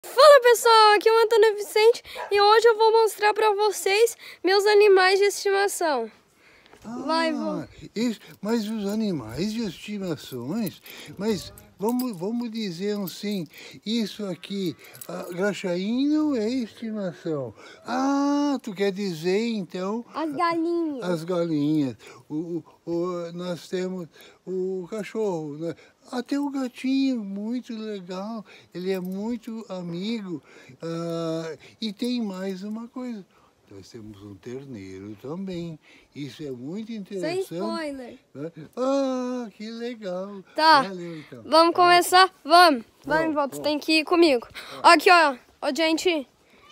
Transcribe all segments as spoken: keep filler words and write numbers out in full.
Fala pessoal, aqui é o Antônio Vicente e hoje eu vou mostrar para vocês meus animais de estimação. Ah, Vai, vou... isso, mas os animais de estimações, mas vamos, vamos dizer assim, isso aqui, a graxaim não é estimação. Ah, tu quer dizer então... As galinhas. As galinhas. O, o, nós temos o cachorro, né? Até o gatinho, muito legal, ele é muito amigo. Ah, e tem mais uma coisa. Nós temos um terneiro também. Isso é muito interessante. Sem spoiler. Ah, que legal. Tá, Valeu, então. Vamos começar? Vamos. Vai em Vamos, volta, vamos. tem que ir comigo. Aqui, ó. Ó, gente.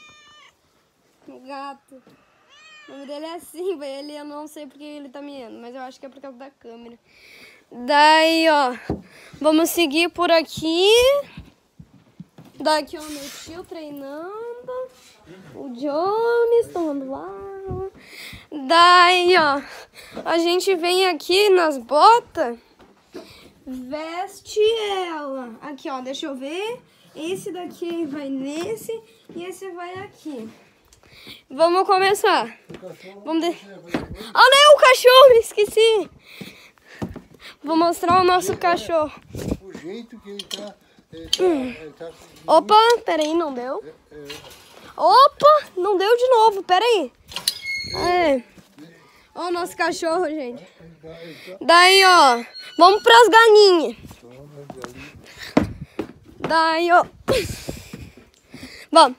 O gato. O nome dele é Simba. Ele, eu não sei porque ele tá miando, mas eu acho que é por causa da câmera. Daí, ó. Vamos seguir por aqui. Daqui, ó, meu tio treinando. O Jones tomando água. Daí, ó, a gente vem aqui nas botas, veste ela. Aqui, ó, deixa eu ver. Esse daqui vai nesse e esse vai aqui. Vamos começar. Vamos de... Ah, não, o cachorro, esqueci. Vou mostrar o nosso cachorro. O jeito que ele tá... Ele tá, Hum. ele tá... Opa, peraí, não deu? Opa, não deu de novo, peraí. É. Ó o nosso cachorro, gente. Daí, ó, vamos pras galinhas. Daí, ó. Vamos.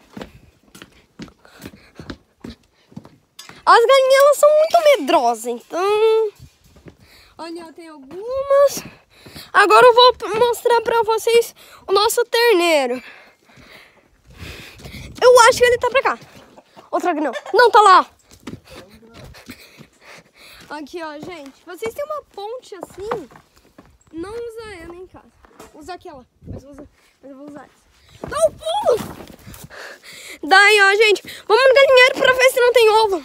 As galinhas, elas são muito medrosas, então... Olha, ó, tem algumas. Agora eu vou mostrar pra vocês o nosso terneiro. Eu acho que ele tá pra cá. Outra que não. Não, tá lá. Aqui, ó, gente. Vocês têm uma ponte assim. Não usa ela em casa. Usa aquela. Mas eu, uso, mas eu vou usar essa. Dá um pulo! Daí, ó, gente. Vamos no galinheiro pra ver se não tem ovo.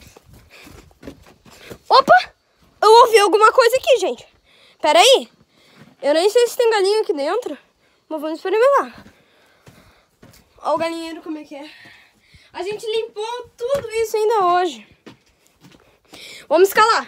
Opa! Eu ouvi alguma coisa aqui, gente. Pera aí. Eu nem sei se tem galinha aqui dentro. Mas vamos experimentar. Olha o galinheiro como é que é. A gente limpou tudo isso ainda hoje. Vamos escalar.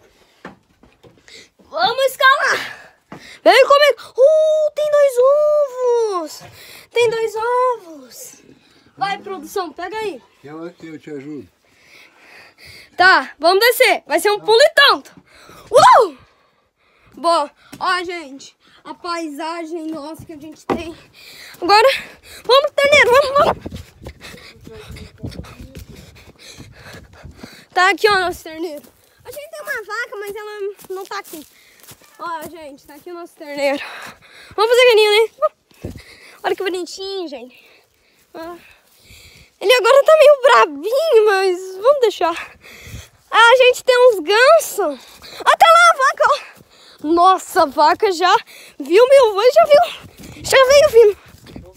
Vamos escalar. Vem comigo. Uh, tem dois ovos. Tem dois ovos. Vai, produção, pega aí. Eu, eu te ajudo. Tá, vamos descer. Vai ser um pulo e tanto. Uh! Bom, ó, gente. A paisagem nossa que a gente tem. Agora, vamos, terneiro, vamos, vamos. Tá aqui, ó, nosso terneiro. A gente tem uma vaca, mas ela não tá aqui. Ó, gente, tá aqui o nosso terneiro. Vamos fazer carinho, né? Olha que bonitinho, gente. Ele agora tá meio brabinho, mas vamos deixar. Ah, a gente tem uns gansos. Até lá a vaca, ó. Nossa, a vaca já viu meu avô e já viu. Já veio vindo.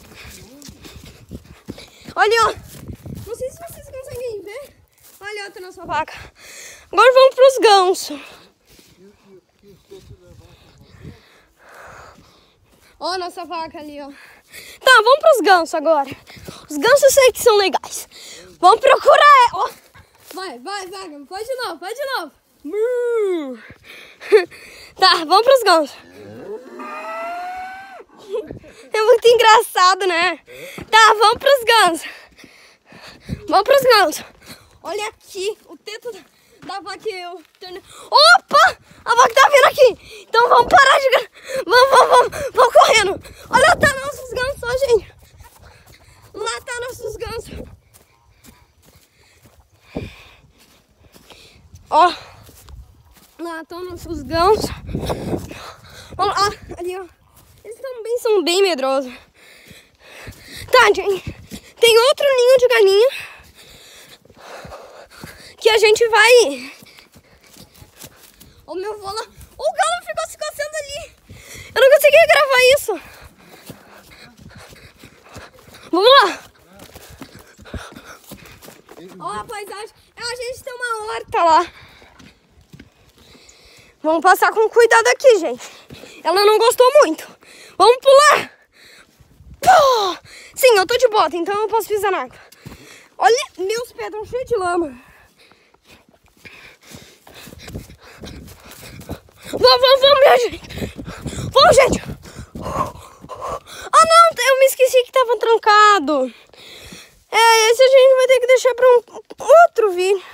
Olha, ó. Não sei se vocês conseguem ver. Olha, ó, tá nossa vaca. Agora vamos pros gansos. Ó, nossa vaca ali, ó. Tá, vamos pros gansos agora. Os gansos eu sei que são legais. Vamos procurar. Ó. Vai, vai, vai. Vai de novo, vai de novo. Tá, vamos pros gansos. É muito engraçado, né? Tá, vamos pros gansos. Vamos pros gansos. Olha aqui, o teto da, da vaca e eu. Opa! A vaca tá vindo aqui. Então vamos parar de... Vamos, vamos, vamos. Vamos correndo. Olha, tá nossos gansos, ó, gente. Lá tá nossos gansos. Ó. Lá estão nossos gansos. Olha lá, ali, ó. Eles também são bem medrosos. Tá, gente. Tem outro ninho de galinha que a gente vai... O meu vô lá... O galo ficou se coçando ali. Eu não consegui gravar isso. Vamos lá. Ó a paisagem. A gente tem uma horta lá. Vamos passar com cuidado aqui, gente. Ela não gostou muito. Vamos pular. Pô! Sim, eu tô de bota, então eu posso pisar na água. Olha, meus pés estão cheios de lama. Vamos, vamos, vamos, minha gente. Vamos, gente. Ah, não, eu me esqueci que tava trancado. É, esse a gente vai ter que deixar pra um outro vídeo.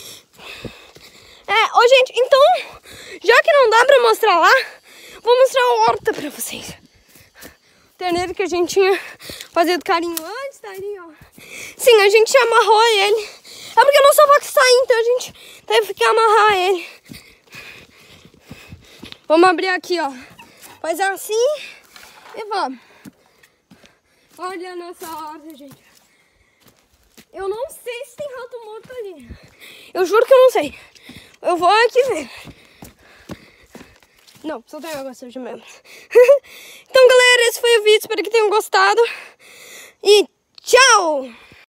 É, ô, gente, então, já que não dá pra mostrar lá, vou mostrar a horta pra vocês. O terneiro que a gente tinha fazido carinho antes, tá ali, ó. Sim, a gente amarrou ele. É porque a nossa vaca saiu, então a gente teve que amarrar ele. Vamos abrir aqui, ó. Faz assim e vamos. Olha a nossa horta, gente. Eu não sei se tem rato morto ali. Eu juro que eu não sei. Eu vou aqui ver. Não, só tem água suja mesmo. Então, galera, esse foi o vídeo. Espero que tenham gostado. E tchau!